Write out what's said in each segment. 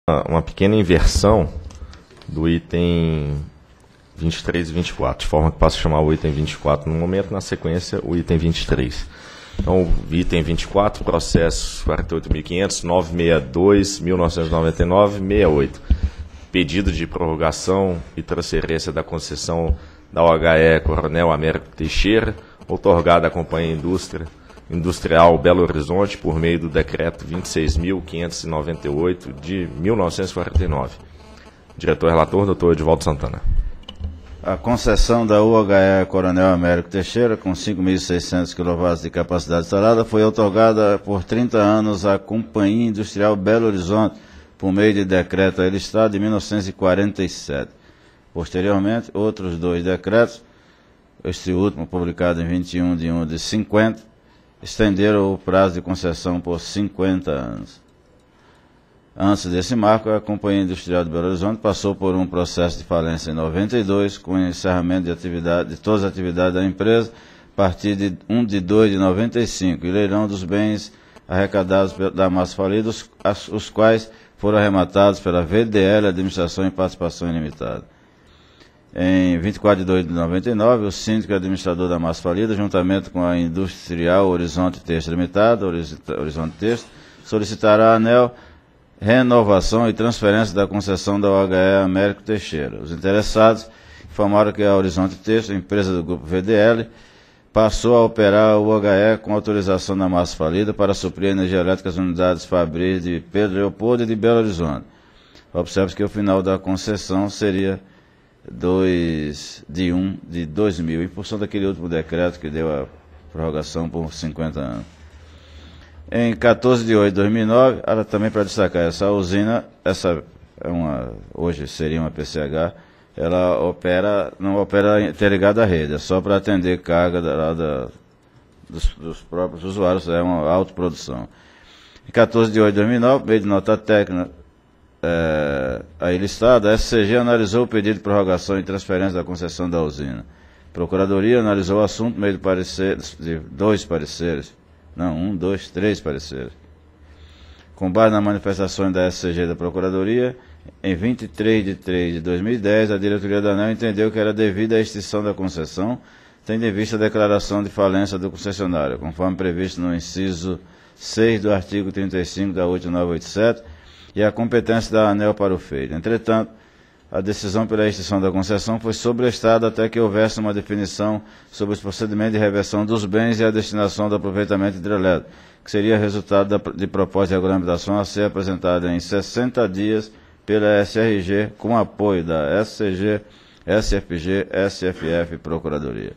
uma pequena inversão do item 23 e 24, de forma que passe a chamar o item 24 no momento, na sequência o item 23. Então, o item 24, processo 48.500.962.1999.68. Pedido de prorrogação e transferência da concessão da OHE Coronel Américo Teixeira, outorgada à Companhia Industrial Belo Horizonte por meio do decreto 26.598 de 1949. Diretor-relator, doutor Edivaldo Santana. A concessão da UHE Coronel Américo Teixeira, com 5.600 kW de capacidade instalada, foi outorgada por 30 anos à Companhia Industrial Belo Horizonte, por meio de decreto aí listado de 1947. Posteriormente, outros dois decretos, este último publicado em 21 de 1 de 50, estenderam o prazo de concessão por 50 anos. Antes desse marco, a Companhia Industrial de Belo Horizonte passou por um processo de falência em 92, com o encerramento de todas as atividades da empresa, a partir de 1 de 2 de 95, e leilão dos bens arrecadados da massa falida, os quais foram arrematados pela VDL, Administração e Participação Ilimitada. Em 24 de 2 de 99, o síndico e administrador da massa falida, juntamente com a Industrial Horizonte Texto Limitada, Horizonte Texto, solicitaram à ANEEL renovação e transferência da concessão da OHE Américo Teixeira. Os interessados informaram que a Horizonte Texto, empresa do grupo VDL, passou a operar o OHE com autorização da massa falida para suprir a energia elétrica às unidades fabris de Pedro Leopoldo e de Belo Horizonte. Observe-se que o final da concessão seria 2 de 1 de 2000, em função daquele último decreto que deu a prorrogação por 50 anos. Em 14 de 8 de 2009, ela também, para destacar, essa usina, hoje seria uma PCH, ela não opera interligada à rede, é só para atender carga dos próprios usuários, é uma autoprodução. Em 14 de 8 de 2009, meio de nota técnica aí listada, a SCG analisou o pedido de prorrogação e transferência da concessão da usina. A Procuradoria analisou o assunto meio de três pareceres. Com base nas manifestações da SCG da Procuradoria, em 23 de 3 de 2010, a diretoria da ANEEL entendeu que era devida à extinção da concessão, tendo em vista a declaração de falência do concessionário, conforme previsto no inciso 6 do artigo 35 da 8987, e a competência da ANEEL para o feito. Entretanto, a decisão pela extinção da concessão foi sobrestada até que houvesse uma definição sobre os procedimentos de reversão dos bens e a destinação do aproveitamento hidrelétrico, que seria resultado de proposta de regulamentação a ser apresentada em 60 dias pela SRG, com apoio da SCG, SFG, SFF e Procuradoria.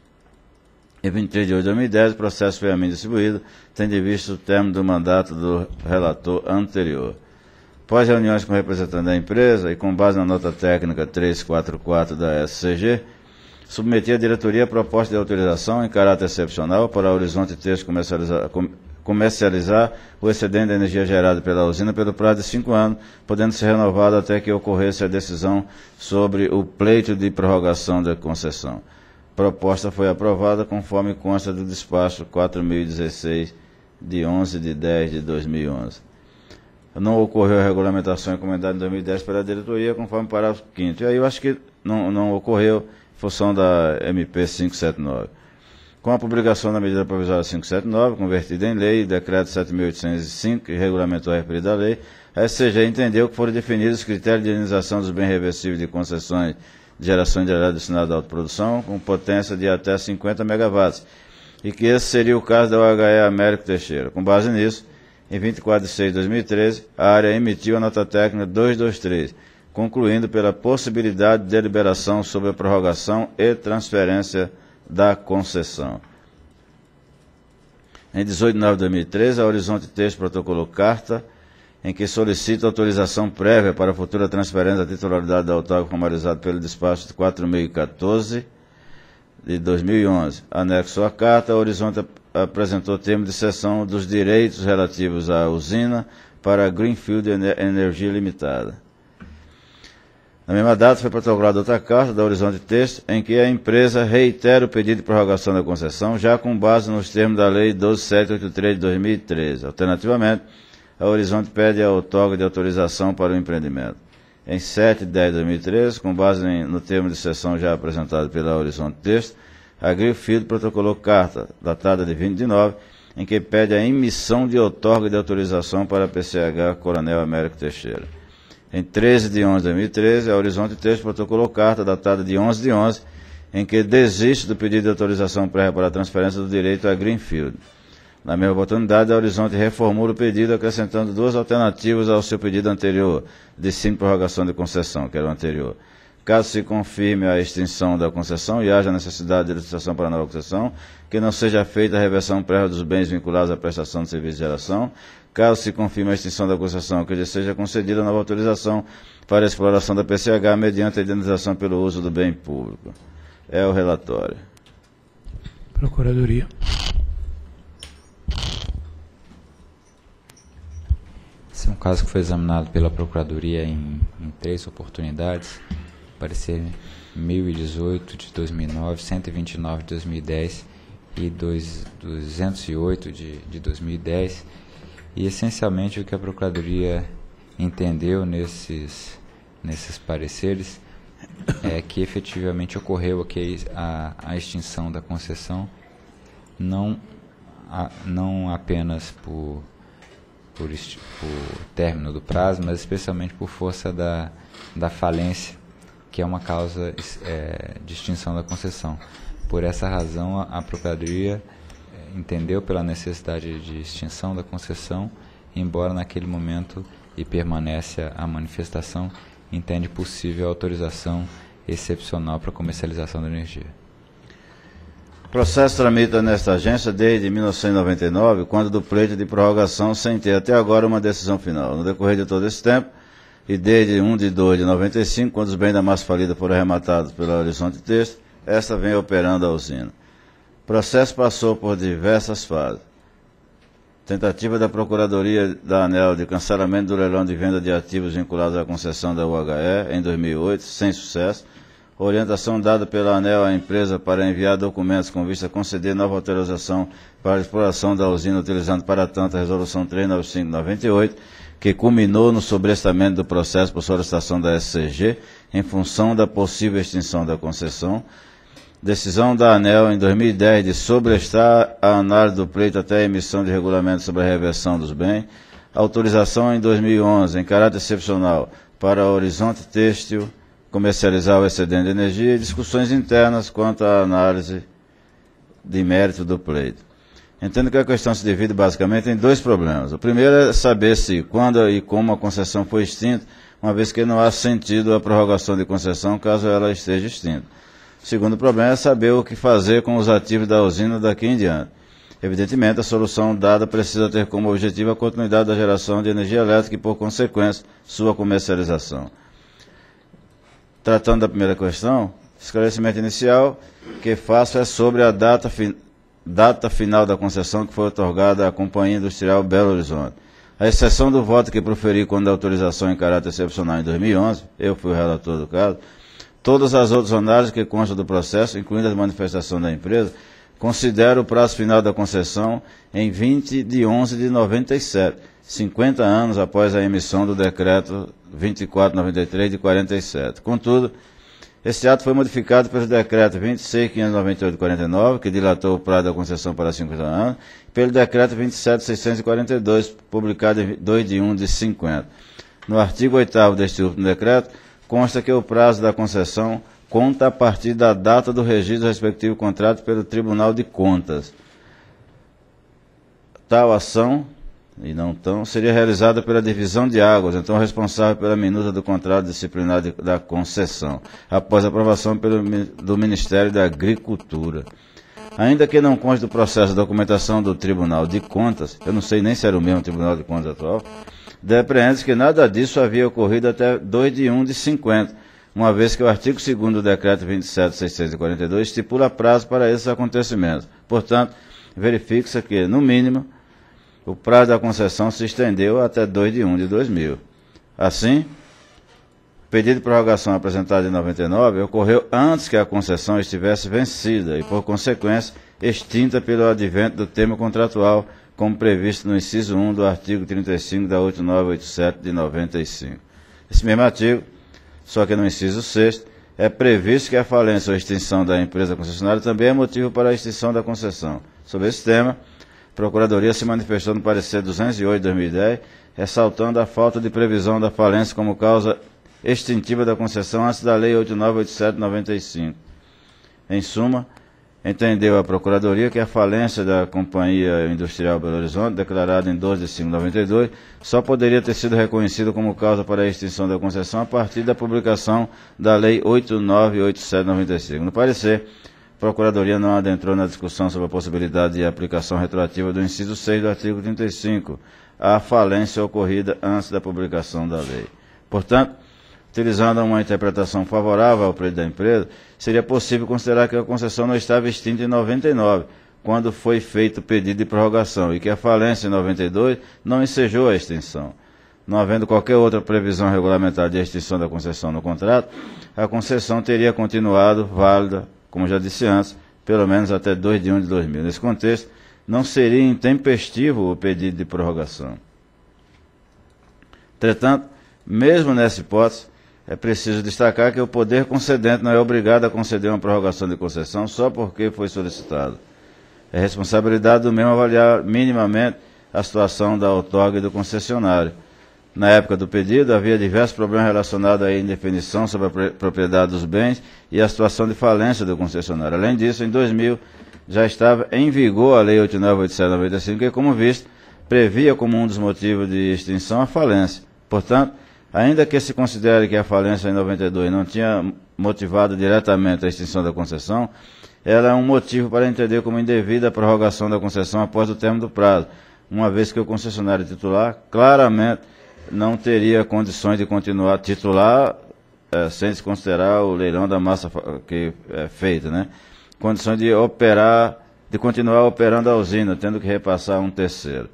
Em 23 de 8 de 2010, o processo foi a mim distribuído, tendo em vista o término do mandato do relator anterior. Após reuniões com representantes da empresa e com base na nota técnica 344 da SCG, submeti à diretoria a proposta de autorização em caráter excepcional para a Horizonte Texto comercializar o excedente de energia gerada pela usina pelo prazo de 5 anos, podendo ser renovado até que ocorresse a decisão sobre o pleito de prorrogação da concessão. A proposta foi aprovada conforme consta do despacho 4016 de 11 de 10 de 2011. Não ocorreu a regulamentação encomendada em 2010 pela diretoria, conforme o parágrafo 5º. E aí eu acho que não ocorreu em função da MP 579. Com a publicação da medida provisória 579, convertida em lei, decreto 7.805, que regulamentou a referida lei, a SCG entendeu que foram definidos os critérios de indenização dos bens reversíveis de concessões de geração hidrelétrica destinada à autoprodução, com potência de até 50 megawatts, e que esse seria o caso da OHE Américo Teixeira. Com base nisso, em 24 de 6 de 2013, a área emitiu a nota técnica 223, concluindo pela possibilidade de deliberação sobre a prorrogação e transferência da concessão. Em 18 de 9 de 2013, a Horizonte Texto protocolou carta em que solicita autorização prévia para a futura transferência da titularidade da autarca formalizada pelo despacho de 4.014 de 2011. Anexo à carta, a Horizonte apresentou termo de cessão dos direitos relativos à usina para a Greenfield Energia Limitada. Na mesma data, foi protocolada outra carta da Horizonte Texto, em que a empresa reitera o pedido de prorrogação da concessão, já com base nos termos da Lei 12783 de 2013. Alternativamente, a Horizonte pede a outorga de autorização para o empreendimento. Em 7 de 10 de 2013, com base no termo de cessão já apresentado pela Horizonte Texto, a Greenfield protocolou carta, datada de 20 de 9, em que pede a emissão de outorga de autorização para a PCH Coronel Américo Teixeira. Em 13 de 11 de 2013, a Horizonte Texto protocolou carta, datada de 11 de 11, em que desiste do pedido de autorização prévia para a transferência do direito à Greenfield. Na mesma oportunidade, a Horizonte reformula o pedido, acrescentando 2 alternativas ao seu pedido anterior, de sim prorrogação de concessão, que era o anterior. Caso se confirme a extinção da concessão e haja necessidade de licitação para a nova concessão, que não seja feita a reversão prévia dos bens vinculados à prestação de serviço de geração. Caso se confirme a extinção da concessão, que lhe seja concedida nova autorização para a exploração da PCH mediante a indenização pelo uso do bem público. É o relatório. Procuradoria. Esse é um caso que foi examinado pela Procuradoria em 3 oportunidades. Parecer 1018 de 2009, 129 de 2010 e 208 de 2010. E essencialmente o que a Procuradoria entendeu nesses pareceres é que efetivamente ocorreu aqui a extinção da concessão, não apenas por término do prazo, mas especialmente por força da falência, que é uma causa de extinção da concessão. Por essa razão, a Procuradoria entendeu pela necessidade de extinção da concessão, embora naquele momento, e permanece a manifestação, entende possível a autorização excepcional para comercialização da energia. O processo tramita nesta agência desde 1999, quando do pleito de prorrogação, sem ter até agora uma decisão final. No decorrer de todo esse tempo, e desde 1 de 2 de 95, quando os bens da massa falida foram arrematados pela Horizonte Texto, esta vem operando a usina. O processo passou por diversas fases. Tentativa da Procuradoria da ANEEL de cancelamento do leilão de venda de ativos vinculados à concessão da UHE em 2008, sem sucesso. Orientação dada pela ANEEL à empresa para enviar documentos com vista a conceder nova autorização para a exploração da usina, utilizando para tanto a Resolução 395/98, que culminou no sobrestamento do processo por solicitação da SCG, em função da possível extinção da concessão. Decisão da ANEEL em 2010 de sobrestar a análise do pleito até a emissão de regulamento sobre a reversão dos bens. Autorização em 2011, em caráter excepcional, para a Horizonte Têxtil comercializar o excedente de energia e discussões internas quanto à análise de mérito do pleito. Entendo que a questão se divide basicamente em 2 problemas. O primeiro é saber se, quando e como a concessão foi extinta, uma vez que não há sentido a prorrogação de concessão caso ela esteja extinta. O segundo problema é saber o que fazer com os ativos da usina daqui em diante. Evidentemente, a solução dada precisa ter como objetivo a continuidade da geração de energia elétrica e, por consequência, sua comercialização. Tratando da primeira questão, esclarecimento inicial que faço é sobre a data final da concessão que foi otorgada à Companhia Industrial Belo Horizonte. A exceção do voto que proferi quando a autorização em caráter excepcional em 2011, eu fui o relator do caso, todas as outras análises que constam do processo, incluindo a manifestação da empresa, considero o prazo final da concessão em 20 de 11 de 97, 50 anos após a emissão do decreto 2493 de 47. Contudo, este ato foi modificado pelo decreto 26.598 de 49, que dilatou o prazo da concessão para 50 anos, e pelo decreto 27.642, publicado em 2 de 1 de 50. No artigo 8º deste último decreto, consta que o prazo da concessão conta a partir da data do registro do respectivo contrato pelo Tribunal de Contas. Tal ação, e não tão, seria realizada pela Divisão de Águas, então responsável pela minuta do contrato disciplinar da concessão, após aprovação do Ministério da Agricultura. Ainda que não conste do processo de documentação do Tribunal de Contas, eu não sei nem se era o mesmo Tribunal de Contas atual, depreende-se que nada disso havia ocorrido até 2 de 1 de 50, uma vez que o artigo 2º do decreto 27.642 estipula prazo para esses acontecimentos. Portanto, verifica-se que, no mínimo, o prazo da concessão se estendeu até 2 de 1 de 2000. Assim, o pedido de prorrogação apresentado em 99 ocorreu antes que a concessão estivesse vencida e, por consequência, extinta pelo advento do termo contratual como previsto no inciso 1 do artigo 35 da 8987 de 95. Esse mesmo artigo, só que no inciso 6º, é previsto que a falência ou extinção da empresa concessionária também é motivo para a extinção da concessão. Sobre esse tema, a Procuradoria se manifestou no parecer 208 de 2010, ressaltando a falta de previsão da falência como causa extintiva da concessão antes da Lei 8987 de 95. Em suma, entendeu a Procuradoria que a falência da Companhia Industrial Belo Horizonte, declarada em 12 de 5 de 92, só poderia ter sido reconhecida como causa para a extinção da concessão a partir da publicação da Lei 8987 de 95. No parecer, a Procuradoria não adentrou na discussão sobre a possibilidade de aplicação retroativa do inciso 6 do artigo 35, à falência ocorrida antes da publicação da lei. Portanto, utilizando uma interpretação favorável ao preço da empresa, seria possível considerar que a concessão não estava extinta em 99, quando foi feito o pedido de prorrogação, e que a falência em 92 não ensejou a extinção. Não havendo qualquer outra previsão regulamentar de extinção da concessão no contrato, a concessão teria continuado válida, como já disse antes, pelo menos até 2 de 1 de 2000. Nesse contexto, não seria intempestivo o pedido de prorrogação. Entretanto, mesmo nessa hipótese, é preciso destacar que o poder concedente não é obrigado a conceder uma prorrogação de concessão só porque foi solicitado. É responsabilidade do mesmo avaliar minimamente a situação da outorga e do concessionário. Na época do pedido, havia diversos problemas relacionados à indefinição sobre a propriedade dos bens e a situação de falência do concessionário. Além disso, em 2000, já estava em vigor a Lei 8987/95, que, como visto, previa como um dos motivos de extinção a falência. Portanto, ainda que se considere que a falência em 92 não tinha motivado diretamente a extinção da concessão, ela é um motivo para entender como indevida a prorrogação da concessão após o término do prazo, uma vez que o concessionário titular claramente não teria condições de continuar titular, sem se considerar o leilão da massa que é feita, né? Condições de operar, de continuar operando a usina, tendo que repassar um terceiro.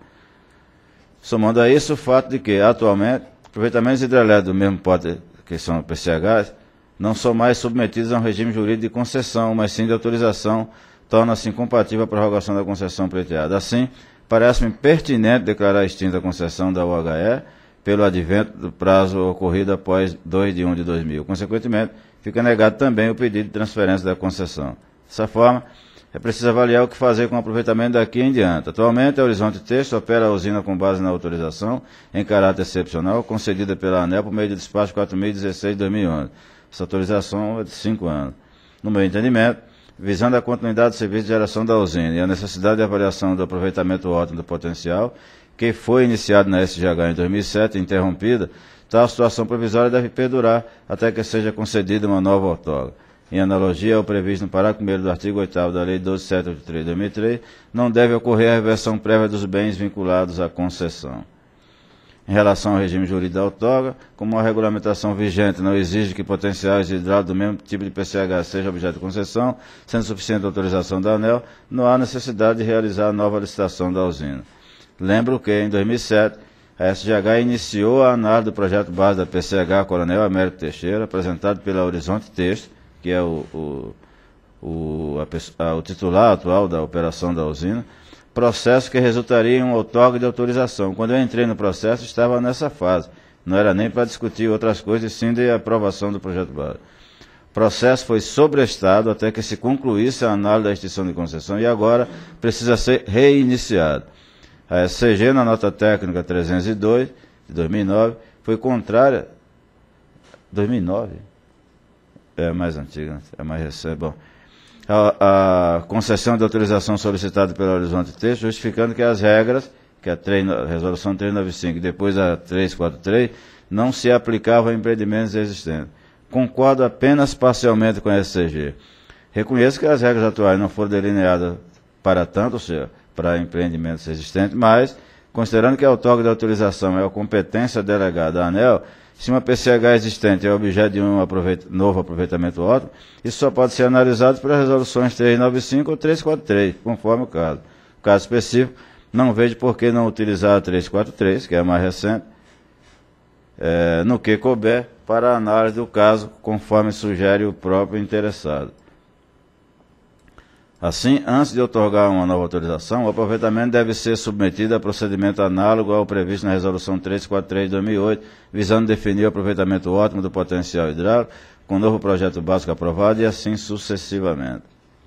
Somando a isso o fato de que, atualmente, aproveitamentos hidrelétricos do mesmo porte que são PCHs, não são mais submetidos a um regime jurídico de concessão, mas sim de autorização, torna-se incompatível a prorrogação da concessão pleiteada. Assim, parece-me pertinente declarar extinta a concessão da UHE pelo advento do prazo ocorrido após 2 de 1 de 2000. Consequentemente, fica negado também o pedido de transferência da concessão. Dessa forma, é preciso avaliar o que fazer com o aproveitamento daqui em diante. Atualmente, a Horizonte Texto opera a usina com base na autorização, em caráter excepcional, concedida pela ANEEL por meio do despacho 4016 de 2011. Essa autorização é de 5 anos. No meu entendimento, visando a continuidade do serviço de geração da usina e a necessidade de avaliação do aproveitamento ótimo do potencial, que foi iniciado na SGH em 2007 e interrompida, tal situação provisória deve perdurar até que seja concedida uma nova outorga. Em analogia ao previsto no parágrafo 1º do artigo 8º da Lei 12783 de 2003, não deve ocorrer a reversão prévia dos bens vinculados à concessão. Em relação ao regime jurídico da outorga, como a regulamentação vigente não exige que potenciais hidráulicos do mesmo tipo de PCH sejam objeto de concessão, sendo suficiente a autorização da ANEEL, não há necessidade de realizar a nova licitação da usina. Lembro que, em 2007, a SGH iniciou a análise do projeto base da PCH Coronel Américo Teixeira, apresentado pela Horizonte Texto, que é o titular atual da operação da usina, processo que resultaria em um outorga de autorização. Quando eu entrei no processo, estava nessa fase. Não era nem para discutir outras coisas, e sim de aprovação do projeto base. O processo foi sobrestado até que se concluísse a análise da extinção de concessão e agora precisa ser reiniciado. A SCG, na nota técnica 302, de 2009, foi contrária... 2009? É mais antiga, é mais recente. Bom, a concessão de autorização solicitada pelo Horizonte Texto, justificando que as regras, que a Resolução 395 e depois a 343, não se aplicavam a empreendimentos existentes. Concordo apenas parcialmente com a SCG. Reconheço que as regras atuais não foram delineadas para tanto, ou seja, para empreendimentos existentes, mas, considerando que a outorga de autorização é a competência delegada à ANEEL, se uma PCH existente é objeto de um novo aproveitamento ótimo, isso só pode ser analisado pelas resoluções 395 ou 343, conforme o caso. No caso específico, não vejo por que não utilizar a 343, que é a mais recente, no que couber, para a análise do caso, conforme sugere o próprio interessado. Assim, antes de otorgar uma nova autorização, o aproveitamento deve ser submetido a procedimento análogo ao previsto na Resolução 343 de 2008, visando definir o aproveitamento ótimo do potencial hidráulico, com o novo projeto básico aprovado e assim sucessivamente.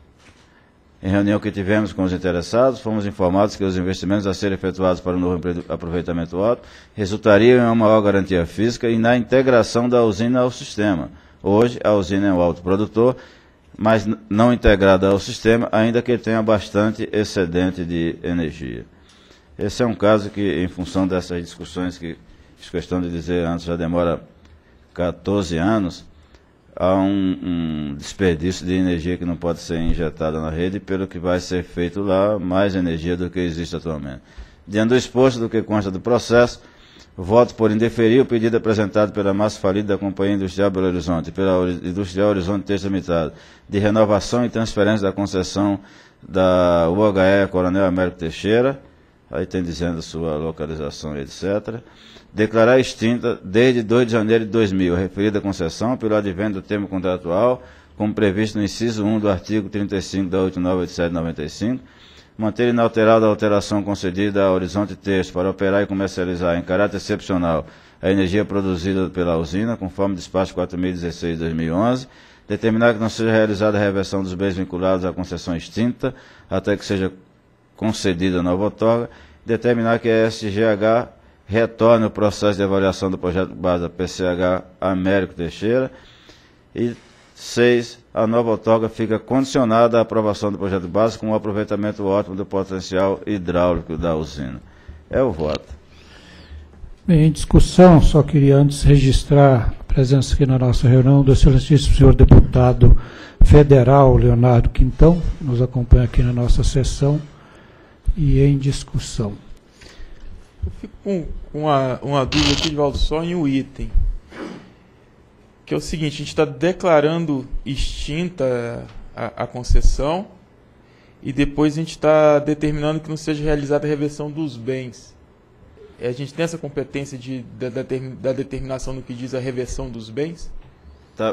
Em reunião que tivemos com os interessados, fomos informados que os investimentos a serem efetuados para o novo aproveitamento ótimo resultariam em uma maior garantia física e na integração da usina ao sistema. Hoje, a usina é um autoprodutor, mas não integrada ao sistema, ainda que tenha bastante excedente de energia. Esse é um caso que, em função dessas discussões que fiz questão de dizer antes, já demora 14 anos, há um desperdício de energia que não pode ser injetada na rede, pelo que vai ser feito lá, mais energia do que existe atualmente. Diante do exposto do que consta do processo, voto por indeferir o pedido apresentado pela massa falida da Companhia Industrial Belo Horizonte e pela Industrial Horizonte Texto Limitado de renovação e transferência da concessão da UHE Coronel Américo Teixeira, aí tem dizendo sua localização, etc., declarar extinta desde 2 de janeiro de 2000 a referida concessão pelo advento do termo contratual, como previsto no inciso 1 do artigo 35 da 8987/95, manter inalterada a alteração concedida a Horizonte Texto para operar e comercializar em caráter excepcional a energia produzida pela usina, conforme despacho 4016/2011, determinar que não seja realizada a reversão dos bens vinculados à concessão extinta, até que seja concedida nova outorga, determinar que a SGH retorne o processo de avaliação do projeto base da PCH Américo Teixeira. E 6. A nova outorga fica condicionada à aprovação do projeto base com o aproveitamento ótimo do potencial hidráulico da usina. É o voto. Bem, em discussão, só queria antes registrar a presença aqui na nossa reunião do excelentíssimo senhor deputado federal Leonardo Quintão, que nos acompanha aqui na nossa sessão, e em discussão. Eu fico com uma dúvida aqui, Valdo, só em um item, que é o seguinte: a gente está declarando extinta a concessão e depois a gente está determinando que não seja realizada a reversão dos bens. A gente tem essa competência da determinação no que diz a reversão dos bens? Tá.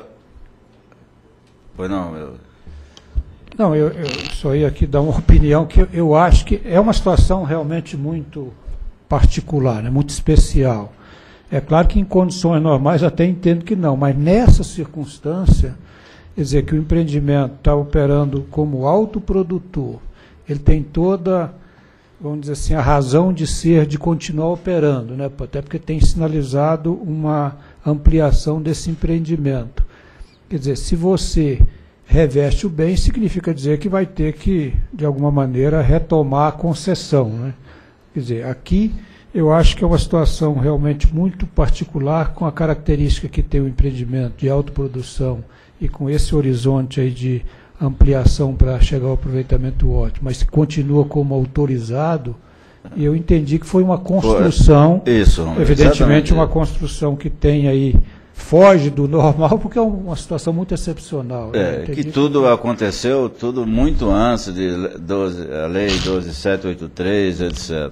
Pois não, Não, eu só ia aqui dar uma opinião que eu acho que é uma situação realmente muito particular, né, muito especial. É claro que em condições normais até entendo que não, mas nessa circunstância, quer dizer, que o empreendimento está operando como autoprodutor, ele tem toda, vamos dizer assim, a razão de ser, de continuar operando, né, até porque tem sinalizado uma ampliação desse empreendimento. Quer dizer, se você reveste o bem, significa dizer que vai ter que, de alguma maneira, retomar a concessão, né? Quer dizer, aqui eu acho que é uma situação realmente muito particular, com a característica que tem o empreendimento de autoprodução e com esse horizonte aí de ampliação para chegar ao aproveitamento ótimo, mas continua como autorizado, e eu entendi que foi uma construção, isso, evidentemente uma construção que tem aí, foge do normal, porque é uma situação muito excepcional. Que tudo aconteceu, tudo muito antes de a Lei 12783, etc.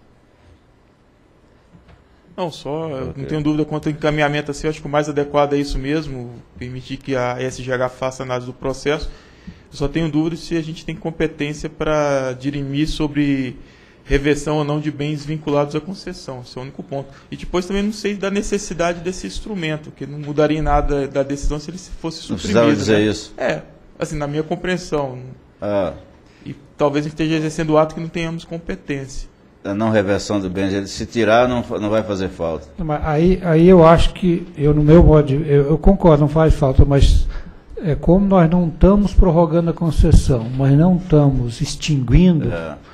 Não, eu não tenho dúvida quanto ao encaminhamento assim, eu acho que o mais adequado é isso mesmo, permitir que a SGH faça análise do processo. Eu só tenho dúvida se a gente tem competência para dirimir sobre reversão ou não de bens vinculados à concessão. Esse é o único ponto. E depois também não sei da necessidade desse instrumento, que não mudaria em nada da decisão se ele fosse suprimido. Não precisava dizer isso. Assim, na minha compreensão. E talvez a gente esteja exercendo o ato que não tenhamos competência. A não reversão do bens, ele se tirar não vai fazer falta. Mas aí eu acho que, no meu modo de, eu concordo, não faz falta, mas como nós não estamos prorrogando a concessão, mas não estamos extinguindo,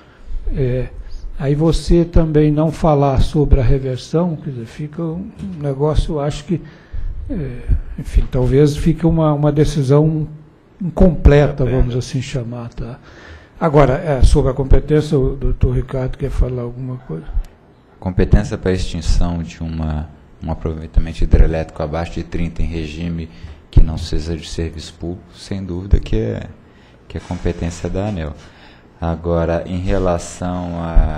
aí você também não falar sobre a reversão, quer dizer, fica um negócio, eu acho que, enfim, talvez fique uma decisão incompleta, vamos assim chamar, tá? Agora, sobre a competência, o doutor Ricardo quer falar alguma coisa? Competência para extinção de um aproveitamento hidrelétrico abaixo de 30 em regime que não seja de serviço público, sem dúvida que é competência da ANEEL. Agora, em relação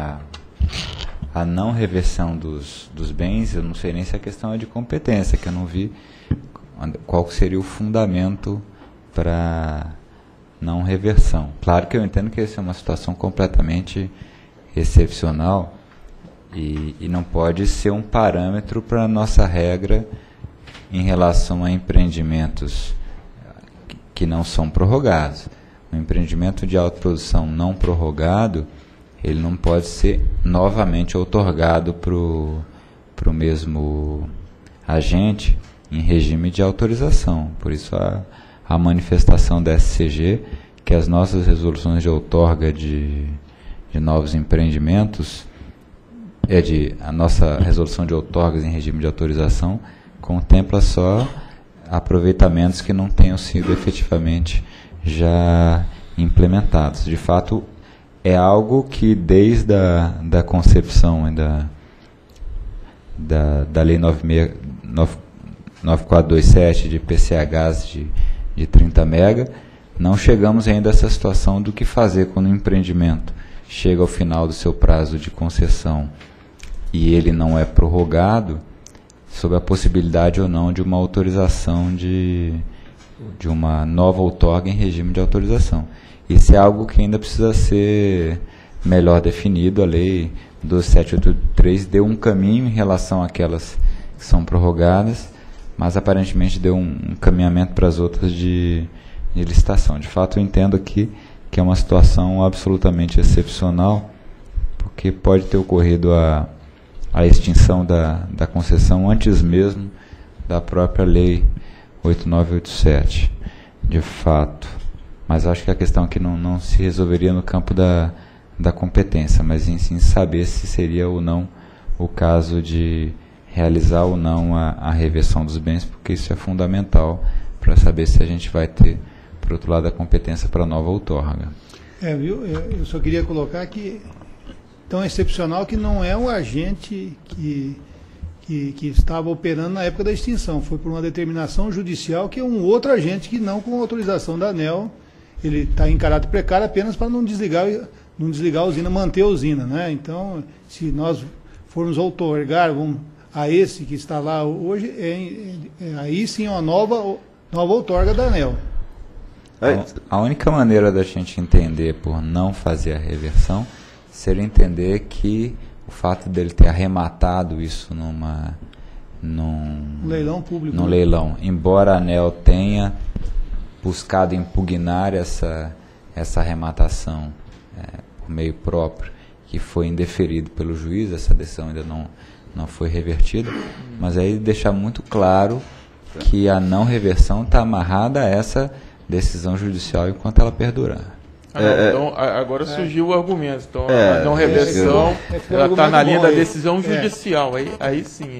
à não reversão dos bens, eu não sei nem se a questão é de competência, que eu não vi qual seria o fundamento para não reversão. Claro que eu entendo que essa é uma situação completamente excepcional e não pode ser um parâmetro para a nossa regra em relação a empreendimentos que não são prorrogados. Um empreendimento de autoprodução não prorrogado, ele não pode ser novamente outorgado para o mesmo agente em regime de autorização. Por isso a manifestação da SCG, que as nossas resoluções de outorga de novos empreendimentos, a nossa resolução de outorgas em regime de autorização contempla só aproveitamentos que não tenham sido efetivamente já implementados. De fato, é algo que desde da concepção da Lei 9427 de PCHs de 30 mega, não chegamos ainda a essa situação do que fazer quando um empreendimento chega ao final do seu prazo de concessão e ele não é prorrogado, sob a possibilidade ou não de uma autorização de uma nova outorga em regime de autorização. Isso é algo que ainda precisa ser melhor definido. A Lei 12783 deu um caminho em relação àquelas que são prorrogadas, mas aparentemente deu um encaminhamento para as outras de licitação. De fato, eu entendo aqui que é uma situação absolutamente excepcional, porque pode ter ocorrido a extinção da concessão antes mesmo da própria Lei 8987, de fato. Mas acho que a questão aqui não se resolveria no campo da competência, mas em sim saber se seria ou não o caso de realizar ou não a reversão dos bens, porque isso é fundamental para saber se a gente vai ter, por outro lado, a competência para a nova outorga. Viu? Eu só queria colocar que tão excepcional que não é o agente que estava operando na época da extinção. Foi por uma determinação judicial que é um outro agente que não com autorização da ANEEL. Ele está em caráter precário apenas para não desligar a usina, manter a usina, né? Então, se nós formos outorgar a esse que está lá hoje, aí sim é uma nova outorga da ANEEL. A única maneira da gente entender por não fazer a reversão seria entender que o fato dele ter arrematado isso num leilão público, num leilão, embora a ANEEL tenha buscado impugnar essa arrematação por meio próprio, que foi indeferido pelo juiz, essa decisão ainda não foi revertida, mas aí deixar muito claro que a não reversão está amarrada a essa decisão judicial enquanto ela perdurar. Então, agora surgiu o argumento. Então, a não reversão ela está na linha da decisão judicial. Aí sim.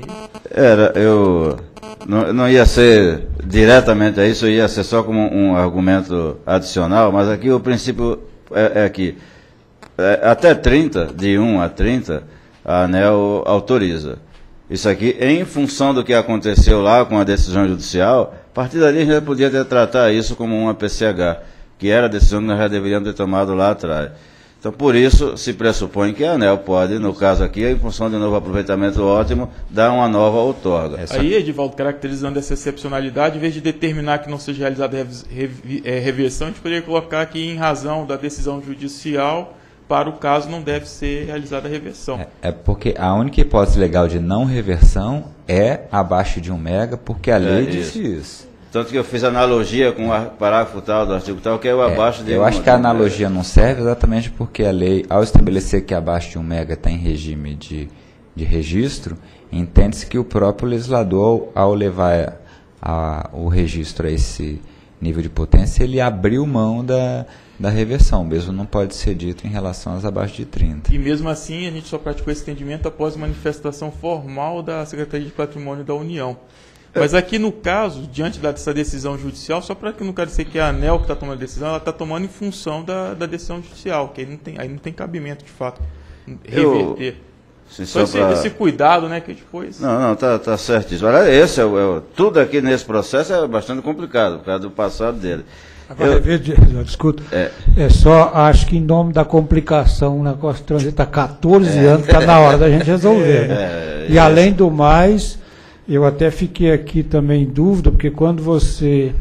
Eu não ia ser diretamente a isso, ia ser só como um argumento adicional, mas aqui o princípio é que até 30, de 1 a 30, a ANEEL autoriza. Isso aqui, em função do que aconteceu lá com a decisão judicial, a partir dali a gente podia tratar isso como uma PCH, que era a decisão que nós já deveríamos ter tomado lá atrás. Então, por isso, se pressupõe que a ANEEL pode, no caso aqui, em função de um novo aproveitamento ótimo, dar uma nova outorga. Aí, Edivaldo, caracterizando essa excepcionalidade, em vez de determinar que não seja realizada reversão, a gente poderia colocar aqui em razão da decisão judicial, para o caso não deve ser realizada a reversão. Porque a única hipótese legal de não reversão é abaixo de 1 mega, porque a lei disse isso. Tanto que eu fiz analogia com o parágrafo tal do artigo tal, que é o abaixo de 1 mega. Eu acho que a analogia não serve exatamente porque a lei, ao estabelecer que abaixo de 1 mega está em regime de registro, entende-se que o próprio legislador, ao levar o registro a esse nível de potência, ele abriu mão da reversão, mesmo não pode ser dito em relação às abaixo de 30. E mesmo assim, a gente só praticou esse entendimento após manifestação formal da Secretaria de Patrimônio da União. Mas aqui no caso, diante dessa decisão judicial, só para que não quero dizer que é a ANEEL que está tomando a decisão, ela está tomando em função da decisão judicial, que aí não tem cabimento, de fato, reverter. Só esse cuidado, né, que depois... Não, tá certíssimo. Esse tudo aqui nesse processo é bastante complicado, por causa do passado dele. Agora, escuta, só acho que em nome da complicação, o negócio transita há 14 anos, está na hora da gente resolver. Né? E além do mais, eu até fiquei aqui também em dúvida, porque quando você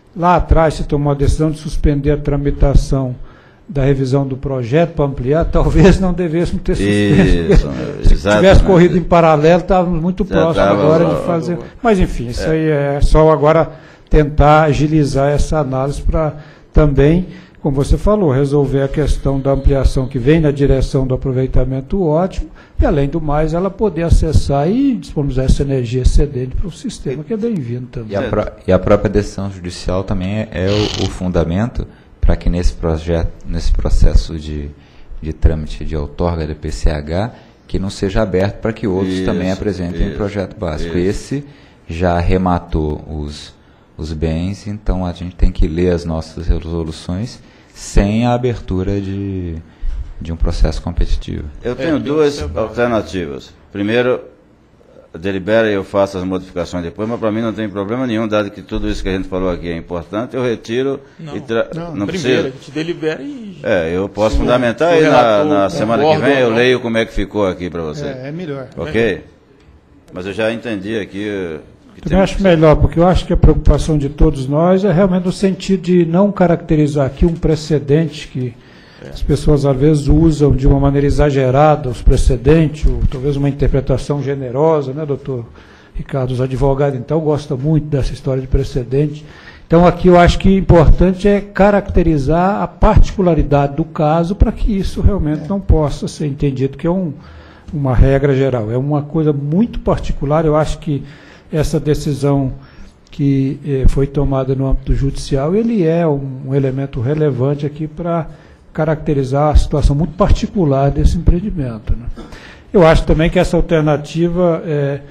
lá atrás se tomou a decisão de suspender a tramitação da revisão do projeto para ampliar, talvez não devêssemos ter suspenso. Se tivesse corrido em paralelo, estávamos muito próximos agora de fazer. Mas, enfim, isso aí é só agora tentar agilizar essa análise para também, como você falou, resolver a questão da ampliação que vem na direção do aproveitamento ótimo e, além do mais, ela poder acessar e disponibilizar essa energia excedente para o sistema, que é bem-vindo também. E a própria decisão judicial também é o fundamento para que nesse processo de trâmite de outorga do PCH, que não seja aberto para que outros também apresentem um projeto básico. Esse já arrematou os bens, então a gente tem que ler as nossas resoluções sem a abertura de um processo competitivo. Eu tenho duas alternativas. Primeiro, delibera e eu faço as modificações depois, mas para mim não tem problema nenhum, dado que tudo isso que a gente falou aqui é importante, eu retiro não precisa. A gente delibera e... eu posso fundamentar e na semana que vem eu leio como é que ficou aqui para você. É melhor. Ok? Mas eu já entendi aqui... Também acho melhor, porque eu acho que a preocupação de todos nós é realmente no sentido de não caracterizar aqui um precedente que as pessoas às vezes usam de uma maneira exagerada os precedentes, ou talvez uma interpretação generosa, né, doutor Ricardo? Os advogados, então, gostam muito dessa história de precedente. Então, aqui eu acho que o importante é caracterizar a particularidade do caso para que isso realmente não possa ser entendido que é uma regra geral. É uma coisa muito particular, eu acho que essa decisão que foi tomada no âmbito judicial, ele é um elemento relevante aqui para caracterizar a situação muito particular desse empreendimento, né? Eu acho também que essa alternativa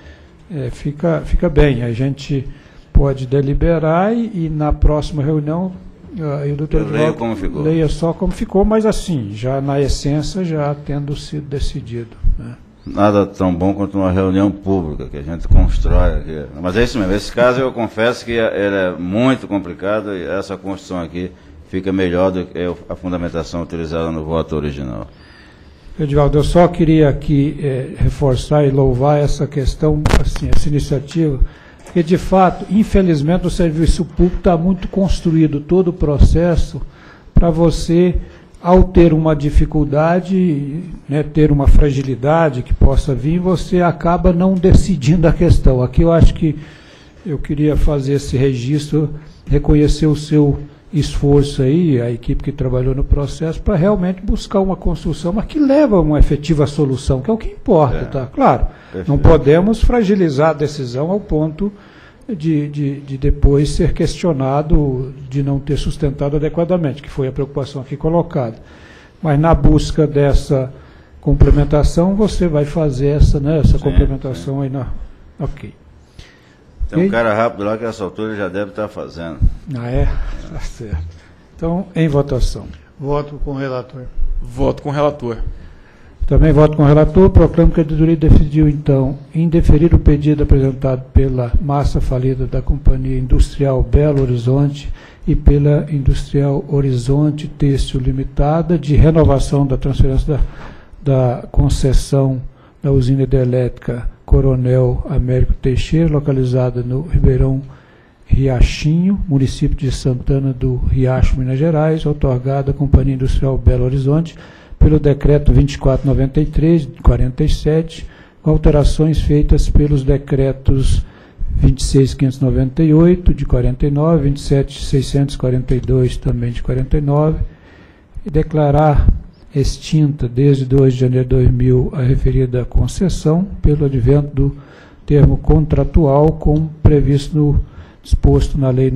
fica bem. A gente pode deliberar e na próxima reunião o doutor Edvaldo leia só como ficou, mas assim, já na essência, já tendo sido decidido, né? Nada tão bom quanto uma reunião pública que a gente constrói aqui. Mas é isso mesmo. Esse caso eu confesso que ele é muito complicado e essa construção aqui fica melhor do que a fundamentação utilizada no voto original. Edvaldo, eu só queria aqui reforçar e louvar essa questão, assim, essa iniciativa, porque de fato, infelizmente, o serviço público está muito construído todo o processo para você, ao ter uma dificuldade, né, ter uma fragilidade que possa vir, você acaba não decidindo a questão. Aqui eu acho que eu queria fazer esse registro, reconhecer o seu esforço aí, a equipe que trabalhou no processo, para realmente buscar uma construção, mas que leva a uma efetiva solução, que é o que importa, tá? Claro, perfeito. Não podemos fragilizar a decisão ao ponto de depois ser questionado de não ter sustentado adequadamente, que foi a preocupação aqui colocada. Mas na busca dessa complementação, você vai fazer essa complementação aí na... Ok. Tem um cara rápido lá que a essa altura já deve estar fazendo. Ah, é? Tá certo. Então, em votação. Voto com o relator. Voto com o relator. Também voto com o relator. Proclamo que a editoria decidiu, então, indeferir o pedido apresentado pela massa falida da Companhia Industrial Belo Horizonte e pela Industrial Horizonte Têxtil Limitada de renovação da transferência da concessão da usina hidrelétrica Coronel Américo Teixeira, localizada no Ribeirão Riachinho, município de Santana do Riacho, Minas Gerais, outorgada à Companhia Industrial Belo Horizonte pelo decreto 2493 de 47, com alterações feitas pelos decretos 26598 de 49, 27642 também de 49, e declarar extinta desde 2 de janeiro de 2000 a referida concessão pelo advento do termo contratual como previsto disposto na Lei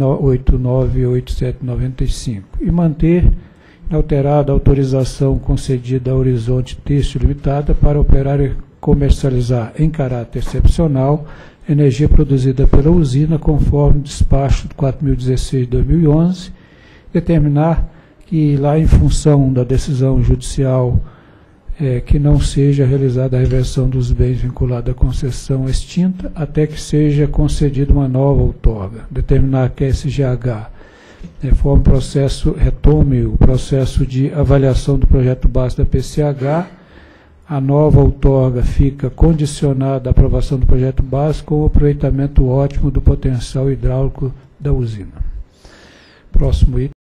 8987/95 e manter inalterada a autorização concedida à Horizonte Têxtil Limitada para operar e comercializar em caráter excepcional energia produzida pela usina conforme despacho 4016/2011, determinar que lá em função da decisão judicial que não seja realizada a reversão dos bens vinculados à concessão extinta até que seja concedida uma nova outorga. Determinar que a SGH retome o processo de avaliação do projeto básico da PCH. A nova outorga fica condicionada à aprovação do projeto básico com o aproveitamento ótimo do potencial hidráulico da usina. Próximo item.